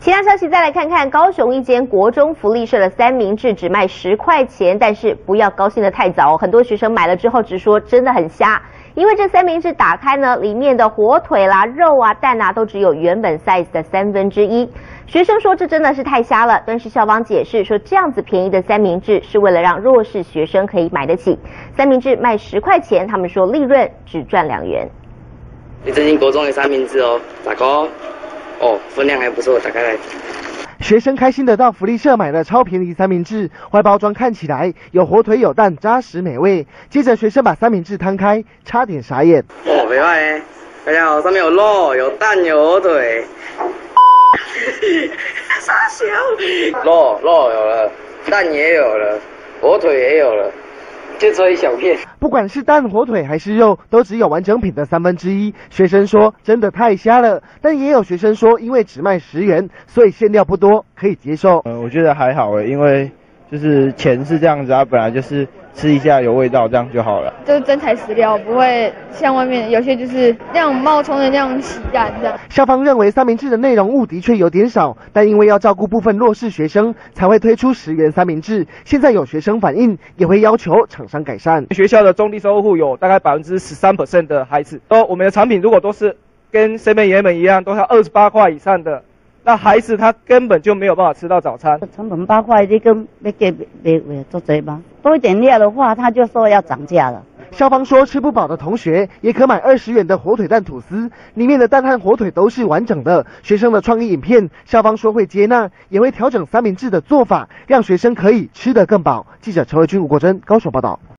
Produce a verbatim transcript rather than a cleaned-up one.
其他消息再来看看，高雄一间国中福利社的三明治只卖十块钱，但是不要高兴得太早，很多学生买了之后直说真的很瞎，因为这三明治打开呢，里面的火腿啦、肉啊、蛋啊都只有原本 size 的三分之一。学生说这真的是太瞎了，但是校方解释说这样子便宜的三明治是为了让弱势学生可以买得起。三明治卖十块钱，他们说利润只赚两元。 你这间国中的三明治哦，打勾。哦，分量还不错，打开来。 学生开心的到福利社买了超便宜三明治，外包装看起来有火腿有蛋，扎实美味。接着学生把三明治摊开，差点傻眼。 哦，没坏哎，大家好，上面有肉、有蛋、有火腿。傻小。肉肉有了，蛋也有了，火腿也有了。就这一小片， 不管是蛋、火腿还是肉，都只有完整品的三分之一。学生说真的太瞎了，但也有学生说，因为只卖十元，所以馅料不多，可以接受。 呃，我觉得还好诶，因为就是钱是这样子啊，本来就是吃一下有味道，这样就好了。 就是真材实料，不会像外面有些就是那种冒充的那样洗蛋这样。 校方认为三明治的内容物的确有点少，但因为要照顾部分弱势学生，才会推出十元三明治。现在有学生反映，也会要求厂商改善。 学校的中低收入户有大概百分之十三 percent 的孩子，哦，我们的产品如果都是跟 seven eleven 一样，都要二十八块以上的。那孩子他根本就没有办法吃到早餐。 成本八块，你跟要给别别做贼吗？多一点料的话，他就说要涨价了。 校方说，吃不饱的同学也可买二十元的火腿蛋吐司，里面的蛋和火腿都是完整的。学生的创意影片，校方说会接纳，也会调整三明治的做法，让学生可以吃得更饱。记者陈慧君、吴国珍高雄报道。